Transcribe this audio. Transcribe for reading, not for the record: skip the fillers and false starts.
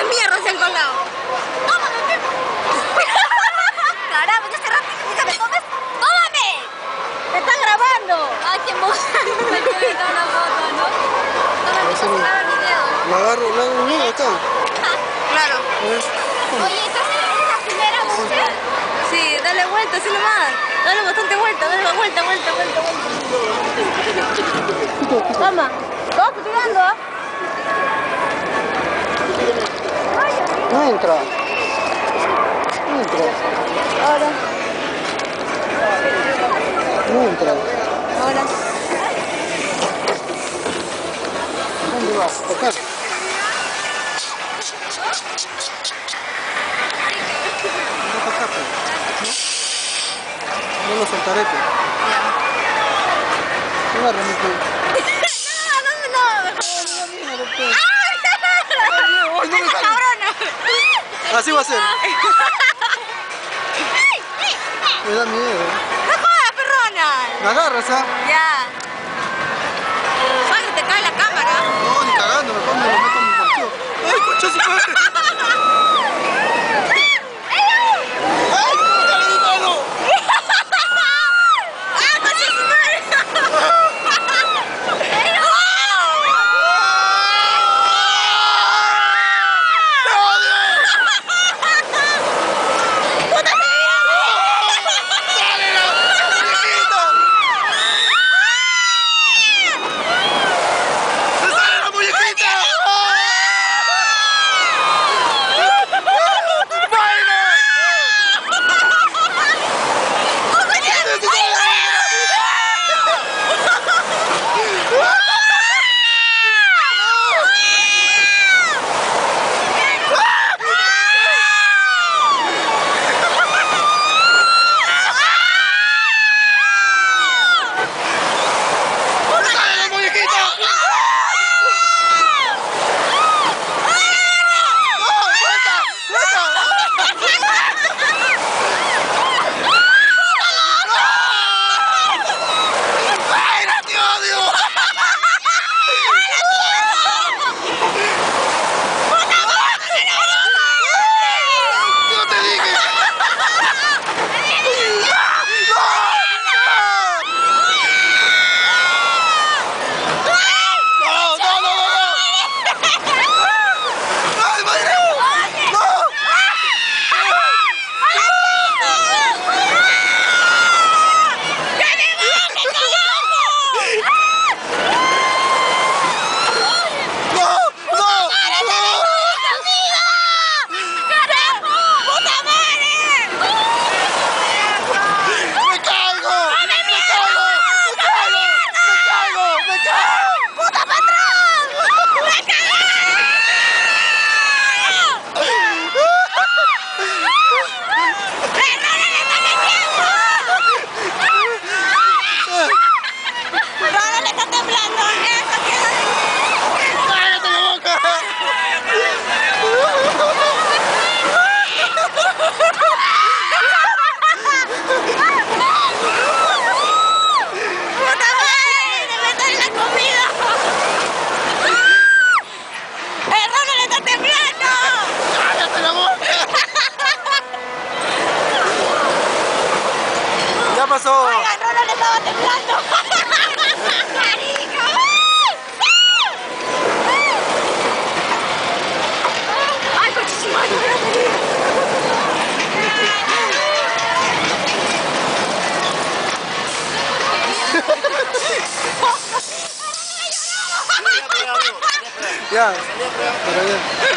¿Cuántas mierdas se han colado? ¡Tómame! Caramba, ya hace rato que me tomes. ¡Tómame! ¡Te están grabando! ¡Ay, qué moza! Me quedé una foto, ¿no? Tómame, se graba el video. La agarro bien acá. Claro. Oye, ¿estás en la primera vuelta? Sí, dale vuelta, así nomás. Dale bastante vuelta, dale vuelta. Toma. No, estoy tirando, ¿ah? No entra. Ahora. No entra. Ahora. ¿Dónde vas? Acá. No lo soltaré, pues. Agárrame, pues. No. Así va a ser. Me da miedo. ¡No jodas, perrona! ¿Me agarras, ah? Ya. Ay, se te cae la cámara. No, ni cagando, mejor me lo meto en mi bolsillo. ¡Ay, concha su madre! pasó? Oigan, Ronald le estaba temblando. Ay, cochísima. Ya, pero bien.